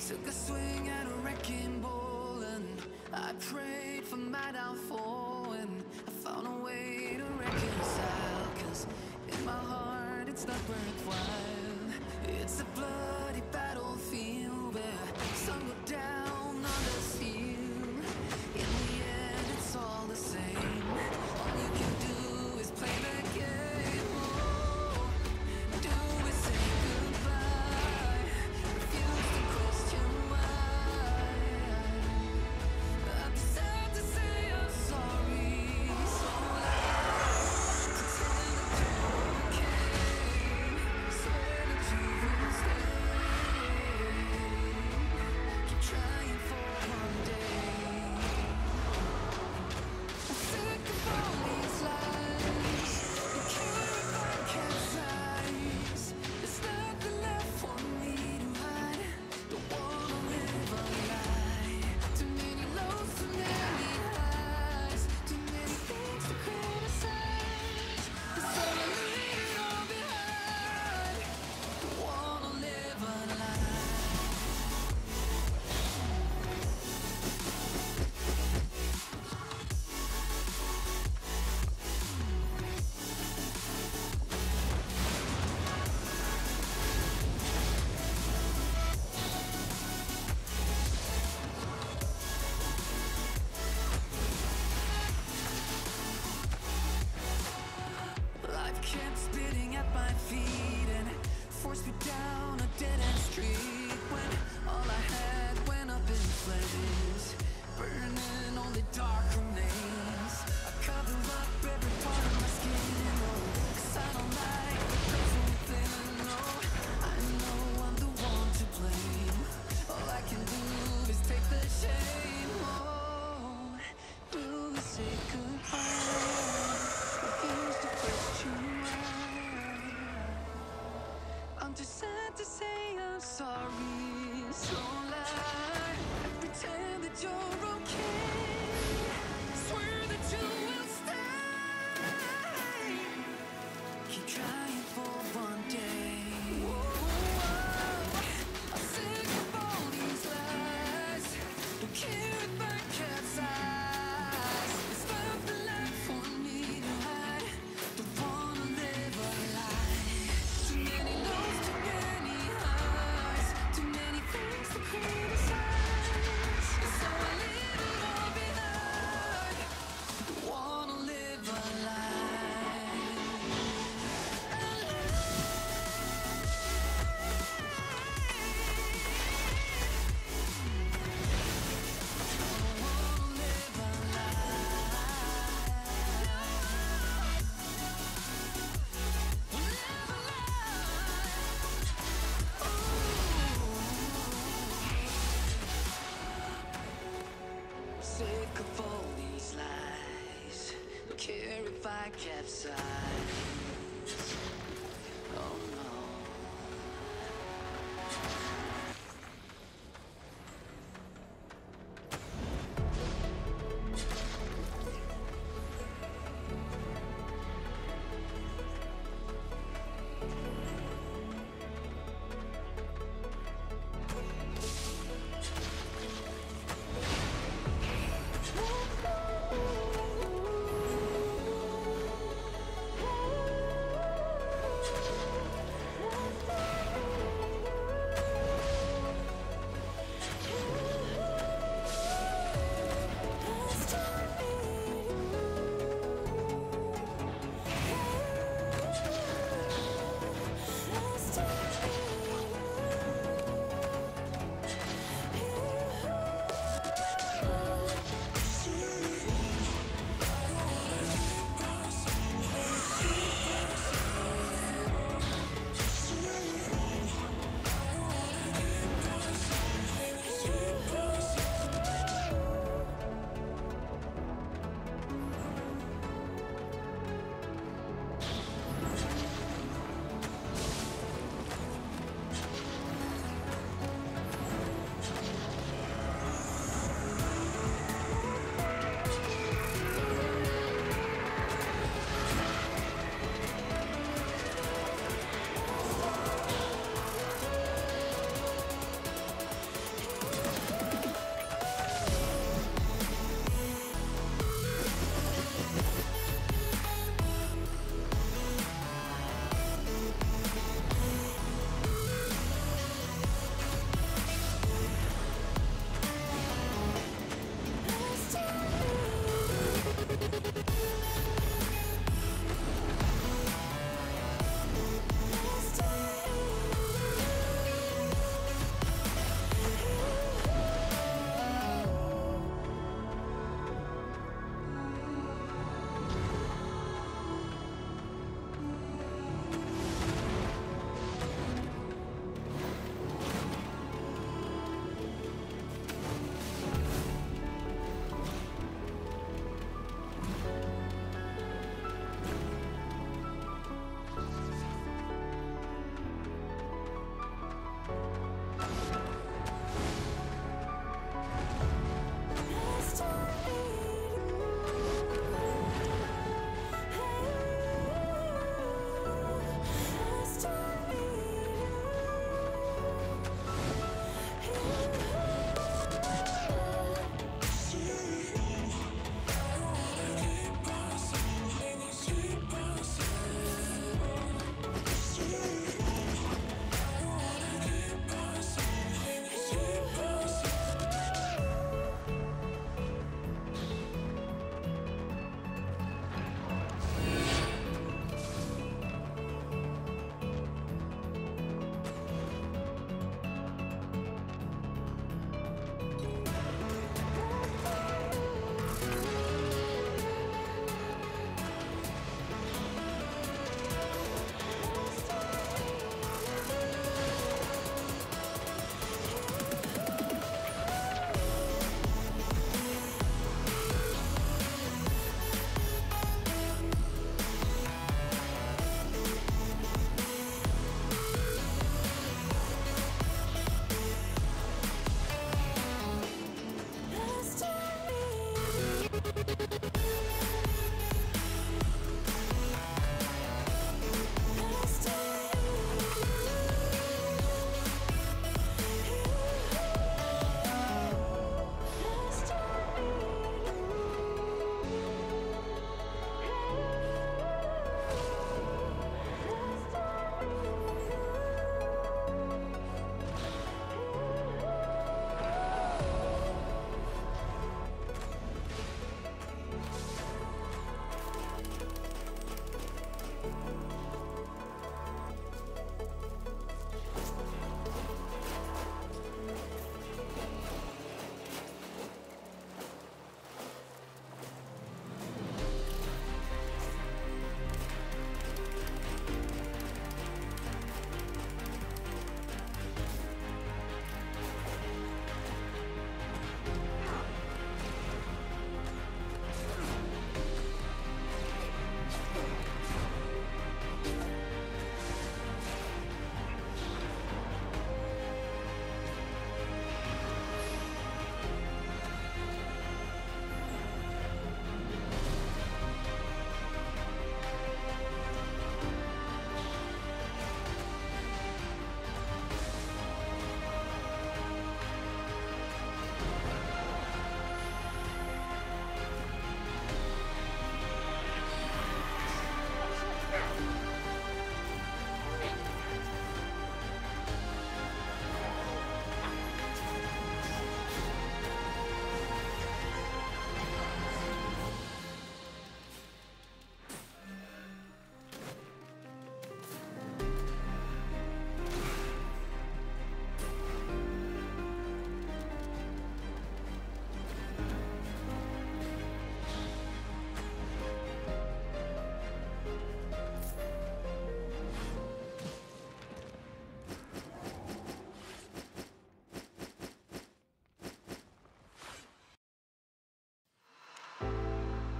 Took a swing at a wrecking ball and I prayed for my downfall, and I found a way to reconcile, 'cause in my heart it's not worthwhile. It's a bloody battlefield where some go down, others steal. In the end it's all the same. All you can do is play the game. Oh, do we say goodbye? Refuse to question why. I'm just sad to say I'm sorry. So loud, pretend that you're okay. Swear that you will stay. Keep trying for one day. I'm sick of all these lies. Don't care if I capsize. There's nothing left for me to hide. Don't wanna live a lie. Too many lows, too many highs. Too many things to criticize. So I leave it all behind. Don't wanna live a lie. Life kept spitting at my feet and forced me down a dead-end street, when all I had went up in flames, burning only dark remains. I cover up every part of my skin, oh, 'cause I don't like the person within. Oh, I know I'm the one to blame. All I can do is take the shame. Oh, will we say goodbye? Refuse to question why. I'm too sad to say I'm sorry. So lie, pretend that you're okay. Swear that you will stay. Keep trying for one day. Whoa, I'm sick of all these lies. Don't care if I capsize. There's nothing left for me to hide. Don't wanna live a lie. Too many lows, too many highs. Too many things to criticize. So I leave it all behind. Don't wanna live a lie. A lie. Don't wanna live a lie. Live a lie. Sick of all these lies. Don't care if I capsize. Oh no.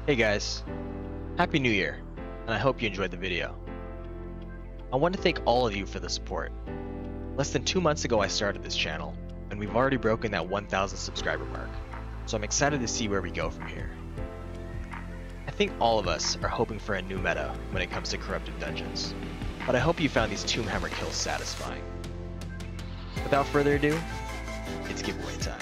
Hey guys, Happy New Year, and I hope you enjoyed the video. I want to thank all of you for the support. Less than 2 months ago I started this channel, and we've already broken that 1,000 subscriber mark, so I'm excited to see where we go from here. I think all of us are hoping for a new meta when it comes to corrupted dungeons, but I hope you found these Tombhammer kills satisfying. Without further ado, it's giveaway time.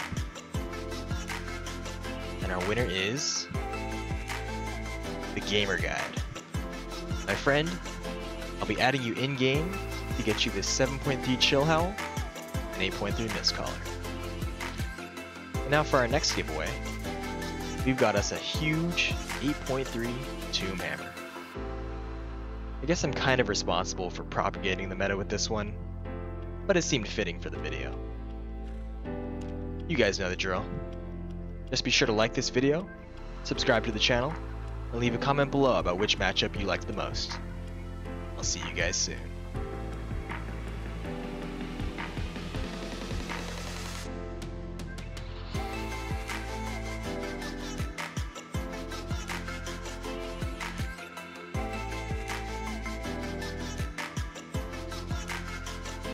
And our winner is the Gamer Guide. My friend, I'll be adding you in-game to get you this 7.3 Chill Howl and 8.3 Mistcaller. And now for our next giveaway, we've got us a huge 8.3 Tombhammer. I guess I'm kind of responsible for propagating the meta with this one, but it seemed fitting for the video. You guys know the drill. Just be sure to like this video, subscribe to the channel, and leave a comment below about which matchup you liked the most. I'll see you guys soon.